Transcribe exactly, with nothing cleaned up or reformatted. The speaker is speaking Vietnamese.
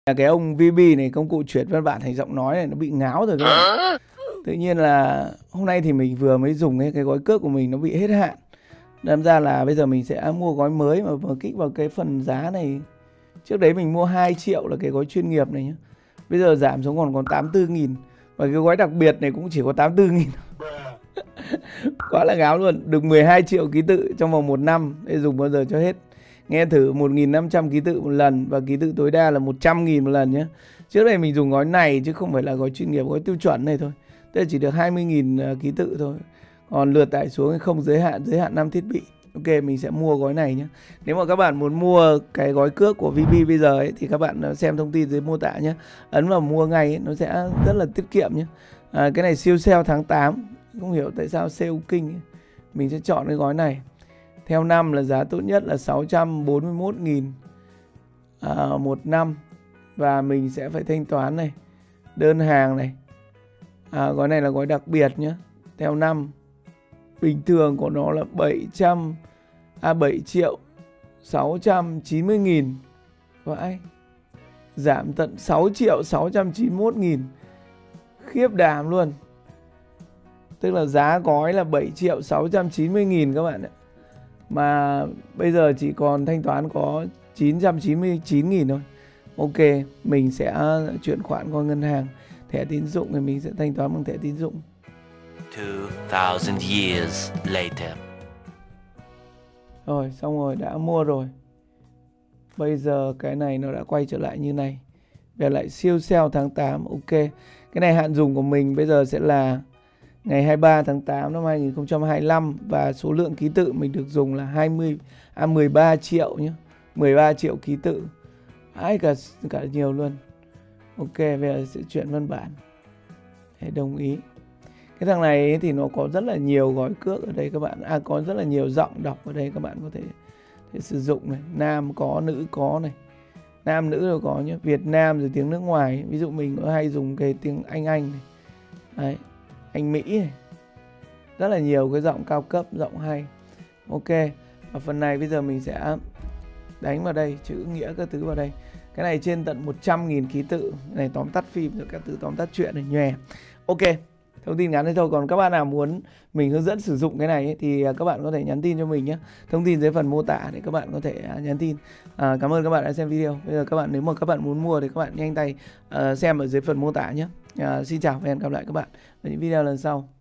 Là cái ông vê bê này, công cụ chuyển văn bản thành giọng nói này nó bị ngáo rồi các bạn. Tự nhiên là hôm nay thì mình vừa mới dùng cái, cái gói cước của mình nó bị hết hạn. Đâm ra là bây giờ mình sẽ mua gói mới mà vừa kích vào cái phần giá này. Trước đấy mình mua hai triệu là cái gói chuyên nghiệp này nhá. Bây giờ giảm xuống còn còn tám mươi tư nghìn. Và cái gói đặc biệt này cũng chỉ có tám mươi tư nghìn. Quá là ngáo luôn. Được mười hai triệu ký tự trong vòng một năm để dùng bao giờ cho hết. Nghe thử một nghìn năm trăm ký tự một lần. Và ký tự tối đa là một trăm nghìn một lần nhé. Trước đây mình dùng gói này chứ không phải là gói chuyên nghiệp, gói tiêu chuẩn này thôi. Tức là chỉ được hai mươi nghìn ký tự thôi. Còn lượt tải xuống không giới hạn, giới hạn năm thiết bị. Ok, mình sẽ mua gói này nhé. Nếu mà các bạn muốn mua cái gói cước của vê bê bây giờ ấy, thì các bạn xem thông tin dưới mô tả nhé. Ấn vào mua ngay ấy, nó sẽ rất là tiết kiệm nhé. À, cái này siêu sale tháng tám. Không hiểu tại sao sale kinh ấy. Mình sẽ chọn cái gói này. Theo năm là giá tốt nhất là sáu trăm bốn mươi mốt nghìn à, một năm. Và mình sẽ phải thanh toán này, đơn hàng này. À, gói này là gói đặc biệt nhé. Theo năm bình thường của nó là bảy trăm à bảy triệu sáu trăm chín mươi nghìn. Vãi. Giảm tận sáu triệu sáu trăm chín mươi mốt nghìn. Khiếp đảm luôn. Tức là giá gói là bảy triệu sáu trăm chín mươi nghìn các bạn ạ. Mà bây giờ chỉ còn thanh toán có chín trăm chín mươi chín nghìn thôi. Ok, mình sẽ chuyển khoản qua ngân hàng. Thẻ tín dụng thì mình sẽ thanh toán bằng thẻ tín dụng. two thousand years later. Rồi, xong rồi, đã mua rồi. Bây giờ cái này nó đã quay trở lại như này. Về lại siêu sale tháng tám. Ok, cái này hạn dùng của mình bây giờ sẽ là ngày hai mươi ba tháng tám năm hai nghìn không trăm hai mươi lăm. Và số lượng ký tự mình được dùng là hai mươi, à, mười ba triệu nhé. mười ba triệu ký tự. Ai cả, cả nhiều luôn. Ok, bây giờ sẽ chuyển văn bản để đồng ý. Cái thằng này thì nó có rất là nhiều gói cước ở đây các bạn. À, có rất là nhiều giọng đọc ở đây các bạn có thể, thể sử dụng này. Nam có, nữ có này. Nam nữ đều có nhé. Việt Nam rồi tiếng nước ngoài. Ví dụ mình có hay dùng cái tiếng Anh Anh này. Đấy, Anh Mỹ này. Rất là nhiều cái giọng cao cấp, giọng hay. Ok, và phần này bây giờ mình sẽ đánh vào đây, chữ nghĩa các thứ vào đây. Cái này trên tận một trăm nghìn ký tự. Cái này tóm tắt phim rồi các thứ tóm tắt chuyện này nhòe. Ok, thông tin ngắn thế thôi. Còn các bạn nào muốn mình hướng dẫn sử dụng cái này ấy, thì các bạn có thể nhắn tin cho mình nhé. Thông tin dưới phần mô tả để các bạn có thể nhắn tin. à, Cảm ơn các bạn đã xem video. Bây giờ các bạn, nếu mà các bạn muốn mua thì các bạn nhanh tay uh, xem ở dưới phần mô tả nhé. uh, Xin chào và hẹn gặp lại các bạn ở những video lần sau.